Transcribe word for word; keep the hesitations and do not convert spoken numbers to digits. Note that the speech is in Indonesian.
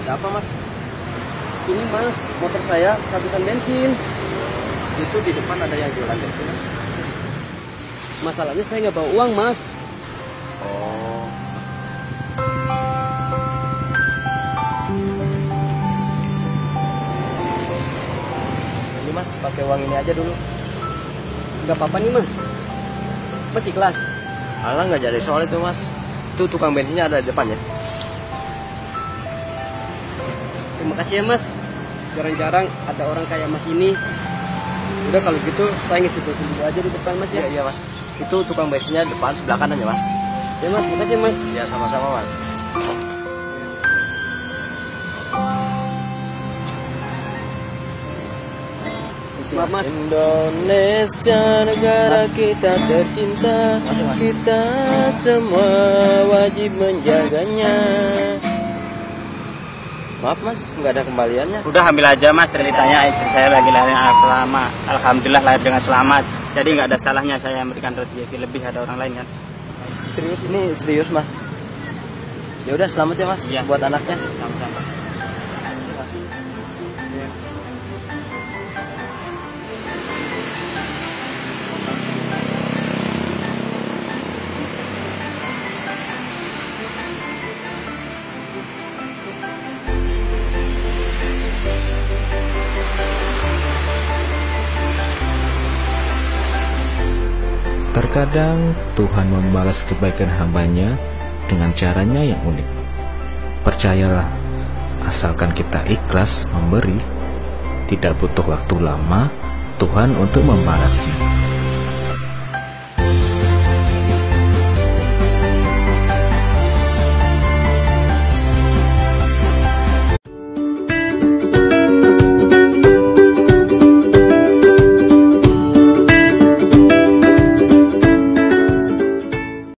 Ada apa mas? Ini mas, motor saya kehabisan bensin. Itu di depan ada yang jualan bensin mas? Masalahnya saya nggak bawa uang mas. Oh. Ini mas, pakai uang ini aja dulu. Nggak apa-apa nih mas. Masih kelas. Alah nggak jadi soal itu mas. Itu tukang bensinnya ada di depan ya. Terima kasih ya mas. Jarang-jarang ada orang kayak mas ini. Udah kalau gitu saya ngisi bensin dulu aja di depan mas ya. Iya, iya mas. Itu tukang bensinnya depan sebelah kanan ya mas. Ya mas, terima kasih mas. Ya sama-sama mas. Maaf mas. Indonesia negara kita tercinta, Masih, mas. kita semua wajib menjaganya. Maaf mas, nggak ada kembaliannya. Udah ambil aja mas, ceritanya istri saya lagi lahir anak lama. Alhamdulillah lahir dengan selamat. Jadi nggak ada salahnya saya memberikan rezeki lebih ada orang lain kan. Serius ini serius mas. Ya udah selamat ya mas, Iya. buat anaknya. Sama-sama. Terkadang Tuhan membalas kebaikan hambanya dengan caranya yang unik. Percayalah, asalkan kita ikhlas memberi, tidak butuh waktu lama Tuhan untuk membalasnya.